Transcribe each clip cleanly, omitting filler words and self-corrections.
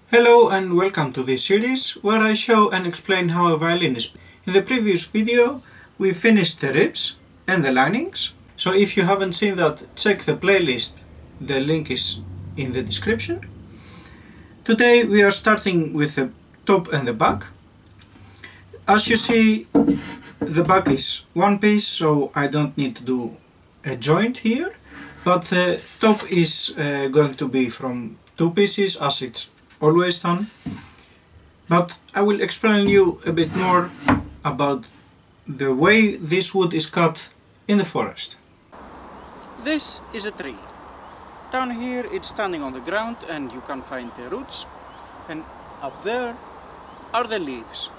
Hello and welcome to this series where I show and explain how a violin is. In the previous video we finished the ribs and the linings, so if you haven't seen that, check the playlist, the link is in the description. Today we are starting with the top and the back. As you see, the back is one piece, so I don't need to do a joint here, but the top is going to be from two pieces as it's always done. But I will explain you a bit more about the way this wood is cut in the forest. This is a tree. Down here it's standing on the ground and you can find the roots, and up there are the leaves.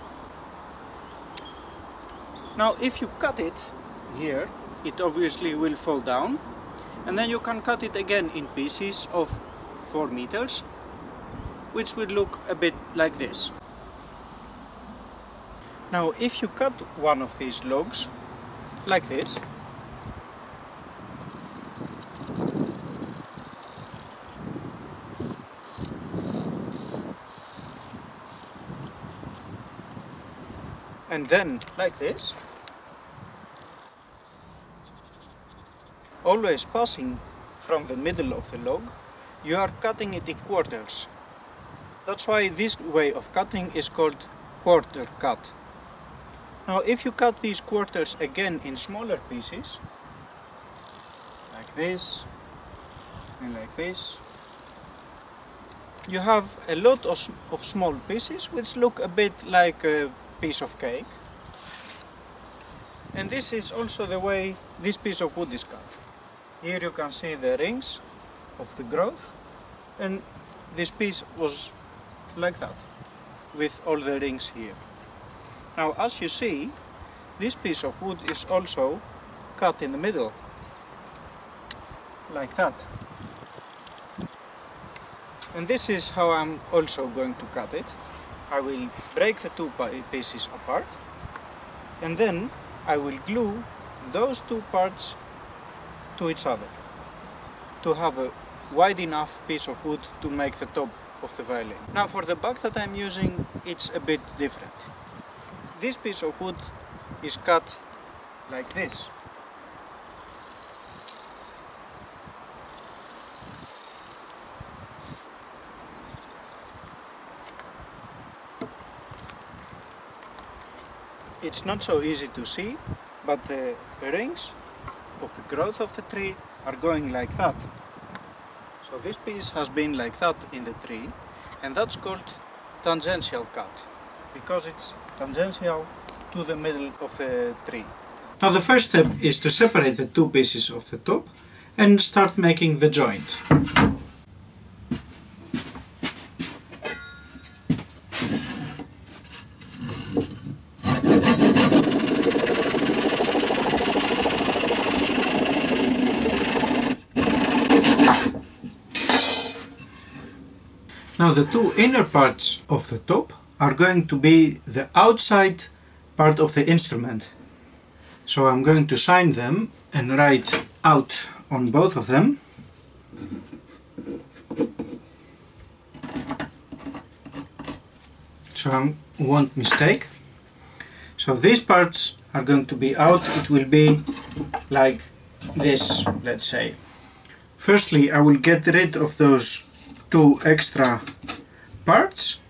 Now if you cut it here, it obviously will fall down, and then you can cut it again in pieces of 4 meters, which will look a bit like this. Now if you cut one of these logs like this, and then like this, always passing from the middle of the log, you are cutting it in quarters. That's why this way of cutting is called quarter cut. Now if you cut these quarters again in smaller pieces, like this and like this, you have a lot of small pieces which look a bit like a piece of cake. And this is also the way this piece of wood is cut. Here you can see the rings of the growth, and this piece was like that, with all the rings here. Now as you see, this piece of wood is also cut in the middle, like that. And this is how I'm also going to cut it. I will break the two pieces apart, and then I will glue those two parts to each other to have a wide enough piece of wood to make the top of the violin. Now for the back that I'm using, it's a bit different. This piece of wood is cut like this. It's not so easy to see, but the rings of the growth of the tree are going like that. So this piece has been like that in the tree, and that's called tangential cut, because it's tangential to the middle of the tree. Now the first step is to separate the two pieces of the top and start making the joint. Now the two inner parts of the top are going to be the outside part of the instrument. So I'm going to sign them and write out on both of them. So I won't mistake. So these parts are going to be out. It will be like this, let's say. Firstly, I will get rid of those two extra parts.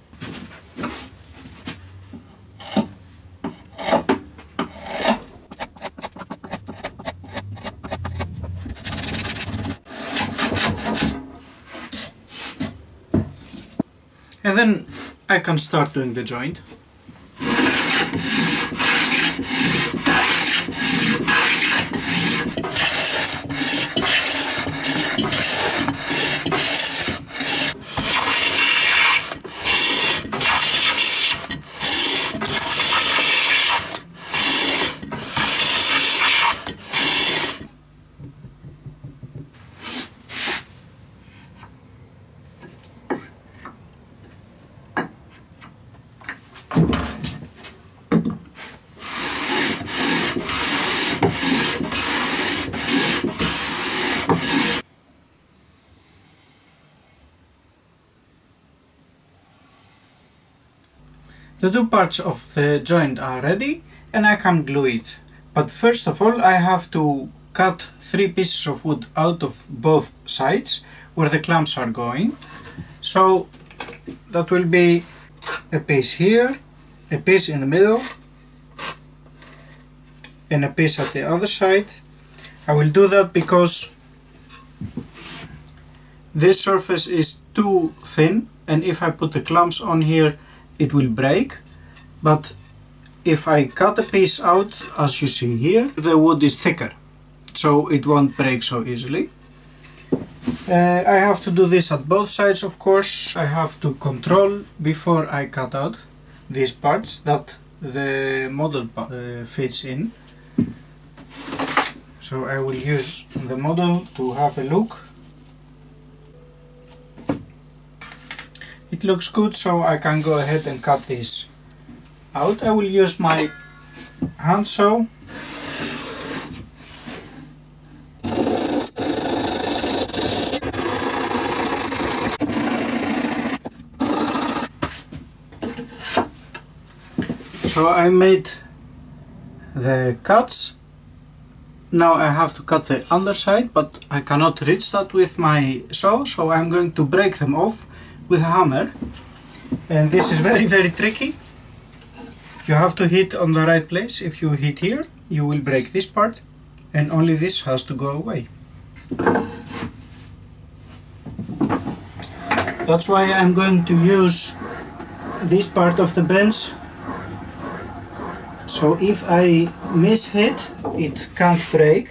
And then I can start doing the joint. The two parts of the joint are ready and I can glue it. But first of all I have to cut 3 pieces of wood out of both sides where the clamps are going. So that will be a piece here, a piece in the middle and a piece at the other side. I will do that because this surface is too thin, and if I put the clamps on here it will break. But if I cut a piece out, as you see here, the wood is thicker, so it won't break so easily. I have to do this at both sides, of course. I have to control before I cut out these parts that the model fits in. So I will use the model to have a look. It looks good, so I can go ahead and cut this out. I will use my hand saw. So I made the cuts. Now I have to cut the underside, but I cannot reach that with my saw, so I'm going to break them off with a hammer. And this is very tricky. You have to hit on the right place. If you hit here, you will break this part, and only this has to go away. That's why I'm going to use this part of the bench. So if I mishit, it can't break.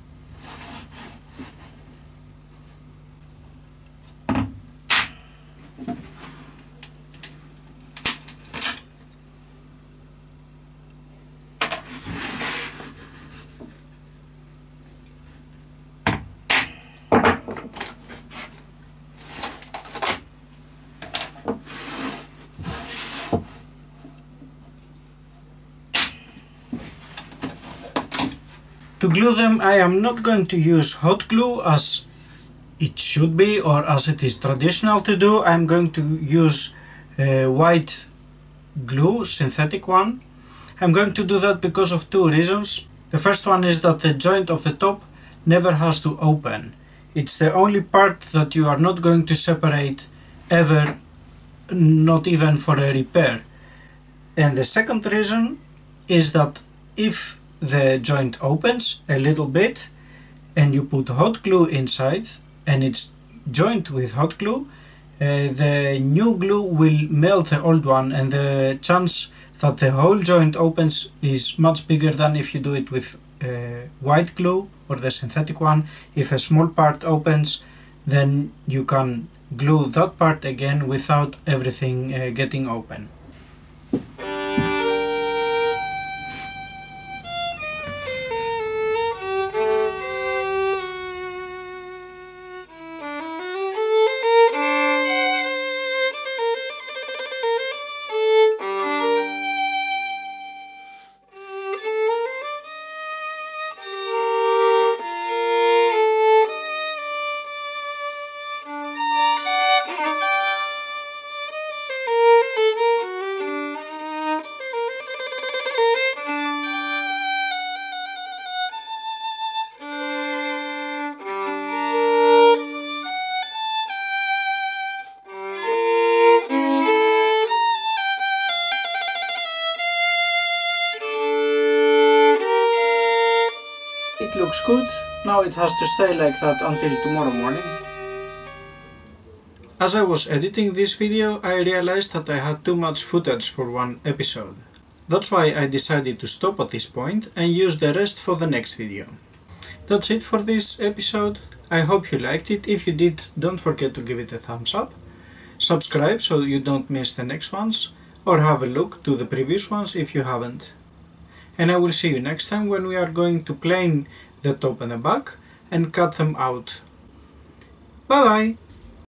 To glue them, I am not going to use hot glue as it should be or as it is traditional to do. I'm going to use white glue, synthetic one. I'm going to do that because of two reasons. The first one is that the joint of the top never has to open. It's the only part that you are not going to separate ever, not even for a repair. And the second reason is that if the joint opens a little bit and you put hot glue inside and it's joined with hot glue, the new glue will melt the old one, and the chance that the whole joint opens is much bigger than if you do it with white glue or the synthetic one. If a small part opens, then you can glue that part again without everything getting open. It looks good. Now it has to stay like that until tomorrow morning. As I was editing this video, I realized that I had too much footage for one episode. That's why I decided to stop at this point and use the rest for the next video. That's it for this episode. I hope you liked it. If you did, don't forget to give it a thumbs up. Subscribe so you don't miss the next ones, or have a look to the previous ones if you haven't. And I will see you next time when we are going to plane the top and the back and cut them out. Bye bye!